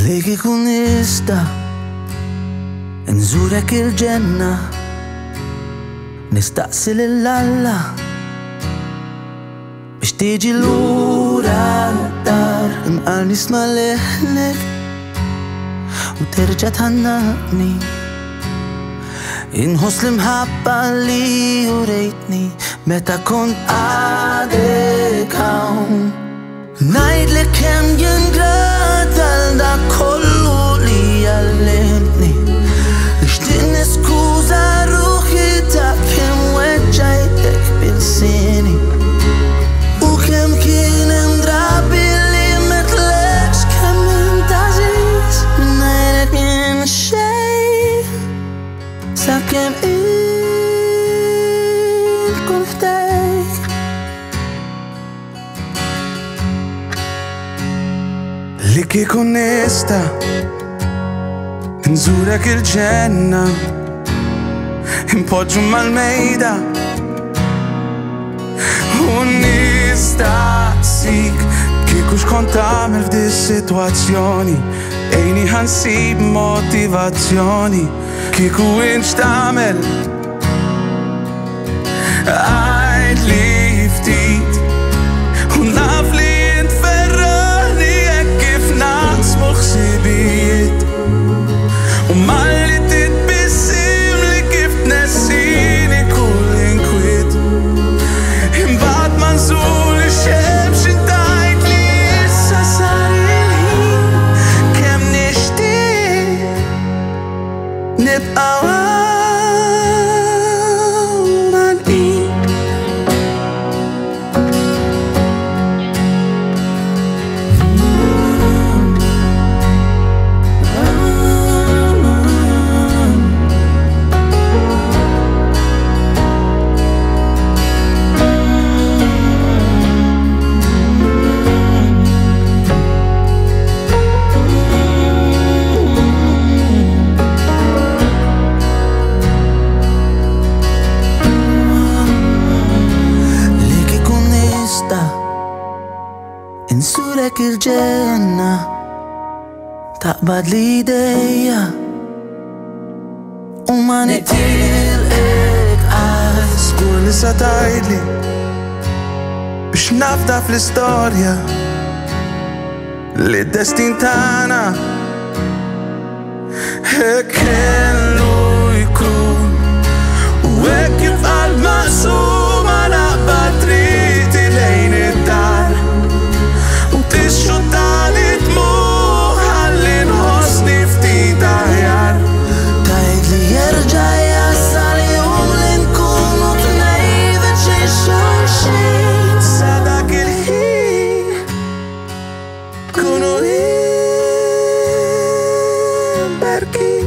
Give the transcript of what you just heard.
li kieku nista nżurek il-ġenna, nistaqsi lill-Alla biex tiġi lura d-dar, imqal nisma' leħnek u terġa' tħannaqni, inħoss l-imħabba li urejtni meta kont għadek hawn. Ngħidlek kemm jingrata l-dak kollu li għallimtni, nixtieq niskuża ruħi ta' kemm weġġajtek bil-sini u kemm kien hemm drabi li metlekx kemm int għażiż mingħajrek jien xejn sakemm inkun ħdejk. Li kieku nista nżurek il-ġenna, impoġġu mal-mejda u nistaqsik kieku x'kont tagħmel f'di s-sitwazzjoni, ejni ħansib motivazzjoni, kieku int x'tagħmel għajdli ftit u naf li int ferrani hekk kif naqsmu ħsibijiet u malli titbissim li kif tnessini kull inkwiet, imbagħad ma nżur ix-xemx intajt li issa sar il-ħin kemm nixtieq nibqa' insurek il-ġenna, taqbad li dejja u ma nitilqek għal żgur li sa tgħidli biex nafda fl-istorja li d-destin tagħna hekk kellu jkun u hekk jibqa' maqsum għal aqbad triqti lejn id-dar u tixxuttani dmuħ ħalli nħossni ftit aħjar. Tgħidli jerġa' jasal jum li nkunu tnejn viċin xulxin sa dak il-ħin kunu imberkin.